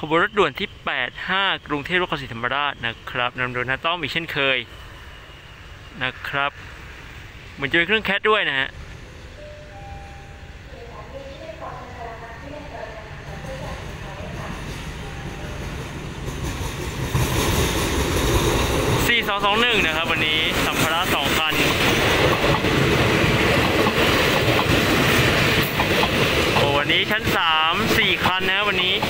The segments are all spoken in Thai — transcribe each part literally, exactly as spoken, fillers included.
ขบวนรถด่วนที่แปดห้ากรุงเทพนครศรีธรรมราชนะครับนำโดยน้าต้อมอีกเช่นเคยนะครับเหมือนจะเป็นเครื่องแคทด้วยนะฮะสี่สองสองหนึ่งนะครับวันนี้สัมภาระสองคันโอ้วันนี้ชั้นสามสี่คันนะวันนี้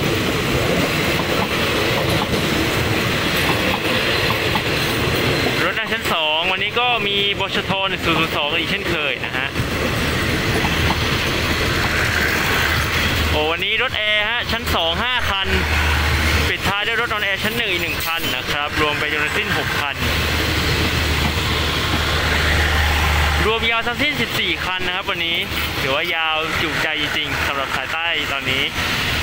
รถชั้นสองวันนี้ก็มีบชทหนึ่งศูนย์ศูนย์สองอีกเช่นเคยนะฮะโอ้วันนี้รถแอร์ฮะชั้นสองห้าคันปิดท้ายด้วยรถนอนแอร์ชั้นหนึ่งอีกหนึ่งคันนะครับรวมไปจนทั้งสิ้นหกคันรวมยาวทั้งสิ้นสิบสี่คันนะครับวันนี้ถือว่ายาวจุใจจริงๆสำหรับสายใต้ตอนนี้